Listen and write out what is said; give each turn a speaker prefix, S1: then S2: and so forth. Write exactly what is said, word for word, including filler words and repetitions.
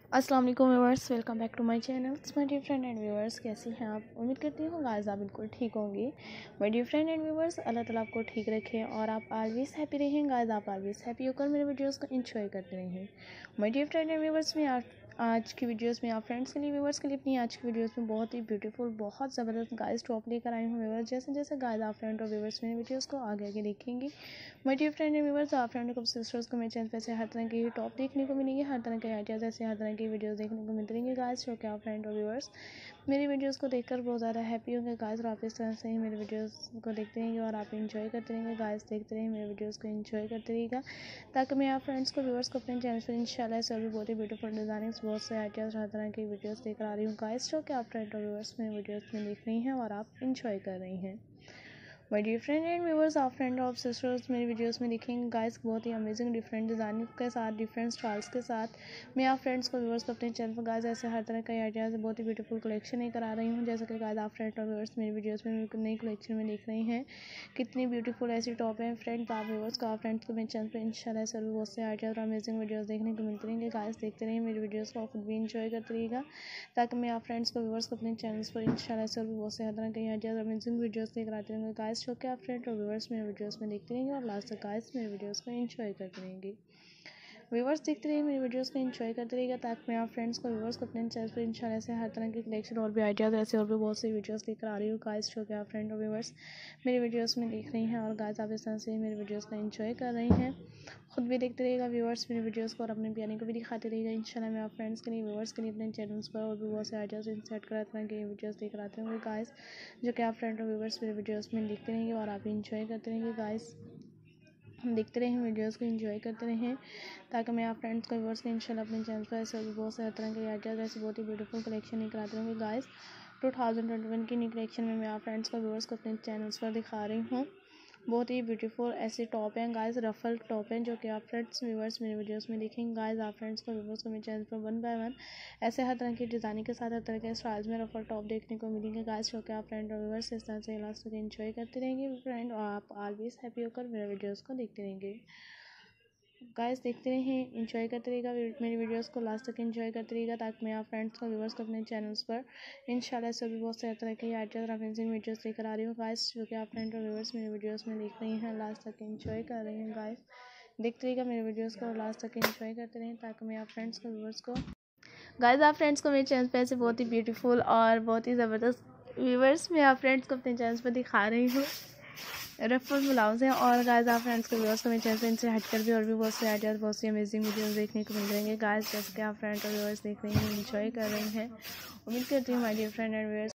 S1: अस्सलाम वालेकुम viewers, welcome back to my channel. My dear friend and viewers, कैसी हैं आप? उम्मीद करती हूँ गाइस आप बिल्कुल ठीक होंगे। My dear friend and viewers, अल्लाह ताला आपको ठीक रखे और आप ऑलवेज हैप्पी रहें। गाइस आप ऑलवेज हैप्पी होकर मेरे वीडियोस को एंजॉय करते रहें। My dear friend and viewers, में आप आज की वीडियोस में आप फ्रेंड्स के लिए व्यूअर्स के लिए अपनी आज की वीडियोस में बहुत ही ब्यूटीफुल, बहुत ज़बरदस्त गाइस टॉप लेकर आई हूँ व्यूअर्स। जैसे जैसे गाइस आप फ्रेंड और व्यूअर्स मेरे वीडियोस को आगे आगे देखेंगे, my dear friend and viewers, आप फ्रेंड को सिस्टर्स को मेरे चैनल पे से हर तरह की टॉप देखने को मिलेंगे, हर तरह के आइडियाज़ ऐसे हर तरह की वीडियोस देखने को मिलते रहेंगे गाइस। जो कि आप फ्रेंड और व्यूअर्स मेरी वीडियोस को देखकर बहुत ज़्यादा हैप्पी होंगे गाइस, और आप इस तरह से ही मेरे वीडियोस को देखते रहेंगे और आप एंजॉय करते रहेंगे गाइस। देखते रहेंगे मेरे वीडियोस को एंजॉय करते रहिएगा, ताकि मैं आप फ्रेंड्स को व्यूअर्स को अपने चैनल पर इंशाल्लाह से भी बहुत ही ब्यूटीफुल डिज़ाइनिंग्स, बहुत से आइडियाज़, हर तरह की वीडियोस लेकर आ रही हूँ गाइस। जो कि आप फ्रेंड और व्यूअर्स मेरे वीडियोस में देख रही हैं और आप इंजॉय कर रही हैं। My dear friend and viewers, आप फ्रेंड और सिस्टर्स मेरी वीडियोस में देखेंगे गाइस, बहुत ही अमेजिंग डिफरेंट डिज़ाइन के साथ, डिफरेंट स्टाइल्स के साथ मैं आप फ्रेंड्स को व्यूअर्स को अपने चैनल पर गाइस ऐसे हर तरह के आइडियाज़, बहुत ही ब्यूटीफुल कलेक्शन लेकर आ रही हूँ। जैसे कि गाइस आप फ्रेंड और व्यूअर्स मेरी वीडियोस में नई कलेक्शन में देख रहे हैं कितनी ब्यूटीफुल ऐसी टॉप है फ्रेंड्स। आप व्यूअर्स को आप फ्रेंड्स को मेरे चैनल पर इंशाल्लाह से बहुत से आइडियाज़ और अमेजिंग वीडियोज़ देखने को मिलते रहेंगे गाइस। देखते रहिए मेरी वीडियोज़ को, खुद भी इंजॉय करते रहिएगा, ताकि मैं आप फ्रेंड्स को व्यूअर्स को अपने चैनल्स पर इंशाल्लाह से बहुत से हर तरह के आइडियाज़ और अमेजिंग वीडियोज़ लेकर आते रहेंगे गाइस। जो कि आप फ्रेंड और व्यूअर्स मेरे वीडियोस में देखते रहेंगे और लास्ट तक गाइस मेरे वीडियोस को एंजॉय करते रहेंगे। व्यूअर्स देखते रहिए मेरे वीडियोस को एंजॉय करते रहेगा, ताकि मैं आप फ्रेंड्स को व्यूअर्स को अपने चैनल पर इंशाल्लाह से हर तरह की कलेक्शन और भी आइडियाज़ ऐसे और भी बहुत सी वीडियोस लेकर आ रही हूँ गाइस। जो कि आप फ्रेंड और व्यूअर्स मेरे वीडियोस में देख रही हैं और गाइस आप इस तरह से मेरे वीडियोस को एंजॉय कर रही हैं। खुद भी देखते रहेगा व्यूअर्स मेरे वीडियोस को और अपने प्यारे को भी दिखाते रहेगा इंशाल्लाह। मैं आप फ्रेंड्स के लिए व्यूअर्स के लिए अपने चैनल्स पर और भी बहुत से आइडियाज़ इंसर्ट कर तरह के वीडियोस लेकर आते होंगे गाइस। जो कि आप फ्रेंड और व्यूअर्स मेरे वीडियोस में देखते रहेंगे और आप इंजॉय करते रहेंगे गाइस। देखते रहें वीडियोस को एंजॉय करते रहें, ताकि मैं आप फ्रेंड्स को व्यूअर्स को इंशाल्लाह अपने चैनल पर ऐसे बहुत से तरह के आइडियाज़ ऐसे बहुत ही ब्यूटीफुल कलेक्शन लेकर आते होंगे guys. Two thousand twenty one की न्यू कलेक्शन में मैं आप फ्रेंड्स को व्यूअर्स को अपने चैनल्स पर दिखा रही हूँ। बहुत ही ब्यूटीफुल ऐसे टॉप हैं गाइस, रफल टॉप हैं, जो कि आप फ्रेंड्स व्यूअर्स मेरे वीडियोस में देखेंगे गाइस। आप फ्रेंड्स को व्यूअर्स को मेरे चैनल पर वन बाय वन ऐसे हर तरह की डिज़ाइनिंग के साथ हर तरह के स्टाइल्स में रफल टॉप देखने को मिलेंगे गाइस। जो कि आप फ्रेंड और व्यूअर्स इस तरह से लास्ट तक एंजॉय करते रहेंगे फ्रेंड, और आप ऑलवेज हैप्पी होकर मेरे वीडियोज़ को देखते रहेंगे गाइस। देखते रहें एंजॉय करते रहेगा मेरी वीडियोस को, लास्ट तक एंजॉय करते रहेगा, ताकि मैं आप फ्रेंड्स को व्यूअर्स को अपने चैनल्स पर इंशाल्लाह से भी बहुत से तरह के आइडियाज़ और अमेजिंग वीडियोस लेकर आ रही हूँ गाइस। जो कि आप फ्रेंड और व्यूअर्स मेरे वीडियोस में देख रही हैं, लास्ट तक एंजॉय कर रही हैं गाइस। देखते रहेगा मेरे वीडियोस को और लास्ट तक एंजॉय करते रहें, ताकि मैं आप फ्रेंड्स को व्यूअर्स को गाइस आप फ्रेंड्स को मेरे चैनल पर ऐसे बहुत ही ब्यूटीफुल और बहुत ही ज़बरदस्त व्यूअर्स मैं आप फ्रेंड्स को अपने चैनल पर दिखा रही हूँ रफल ब्लाउज है। और गाइस आप फ्रेंड्स को व्यूअर्स को मेरे चैनल पे इनसे हटकर भी और भी बहुत से आइडियाज़, बहुत सी अमेजिंग वीडियोस देखने को मिल जाएंगे गाइस। जैसे कि आप फ्रेंड और व्यूअर्स देख रही हैं, एंजॉय कर रही हैं। उम्मीद करती हूँ my dear friend and viewers